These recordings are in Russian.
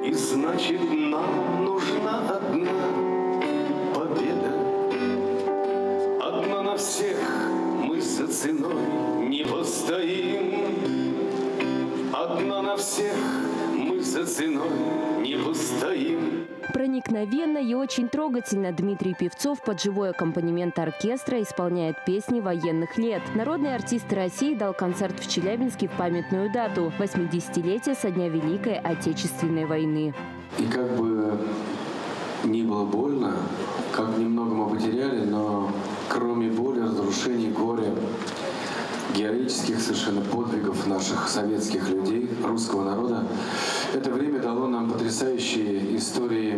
И значит, нам нужна одна победа. Одна на всех, мы за ценой не постоим. Одна на всех, мы за ценой не постоим. Проникновенно и очень трогательно Дмитрий Певцов под живой аккомпанемент оркестра исполняет песни военных лет. Народный артист России дал концерт в Челябинске в памятную дату – 80-летие со дня Великой Отечественной войны. И как бы ни было больно, как немного мы потеряли, но кроме боли, разрушений, горя, героических совершенно подвигов наших советских людей, русского народа, это время дало нам потрясающие истории,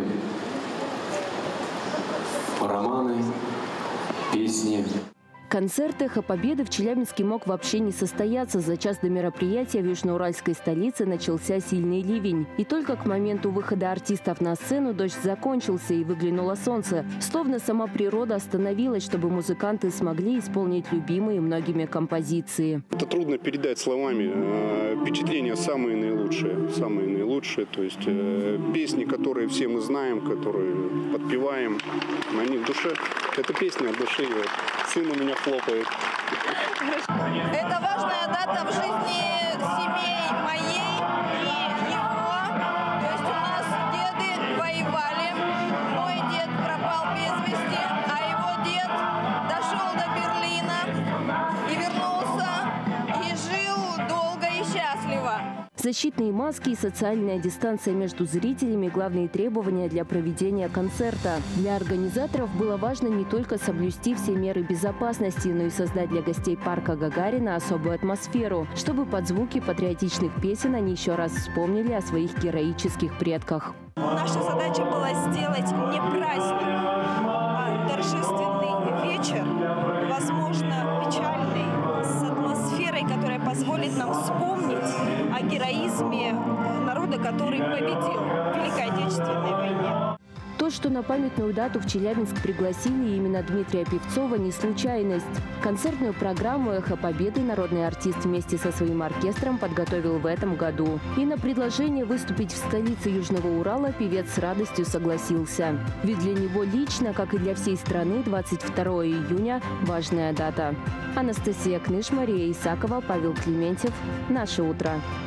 романы, песни. Концерт «Эхо Победы» в Челябинске мог вообще не состояться. За час до мероприятия в южноуральской столице начался сильный ливень. И только к моменту выхода артистов на сцену дождь закончился и выглянуло солнце. Словно сама природа остановилась, чтобы музыканты смогли исполнить любимые многими композиции. Это трудно передать словами. Впечатления самые наилучшие. То есть песни, которые все мы знаем, которые подпеваем, они в душе. Это песня от души. Сын у меня хлопает. Это важная дата в жизни семей моей и его. То есть у нас деды воевали. Мой дед пропал без вести, а его дед дошел до Берлина и вернулся, и жил долго и счастливо. Защитные маски и социальная дистанция между зрителями – главные требования для проведения концерта. Для организаторов было важно не только соблюсти все меры безопасности, но и создать для гостей парка Гагарина особую атмосферу, чтобы под звуки патриотичных песен они еще раз вспомнили о своих героических предках. Наша задача была сделать не праздник, а торжественный вечер, возможно, печальный, с атмосферой, которая позволит нам вспомнить о героизме народа, который победил в Великой Отечественной войне. То, что на памятную дату в Челябинск пригласили именно Дмитрия Певцова, не случайность. Концертную программу «Эхо Победы» народный артист вместе со своим оркестром подготовил в этом году. И на предложение выступить в столице Южного Урала певец с радостью согласился. Ведь для него лично, как и для всей страны, 22 июня – важная дата. Анастасия Кныш, Мария Исакова, Павел Клементьев. Наше утро.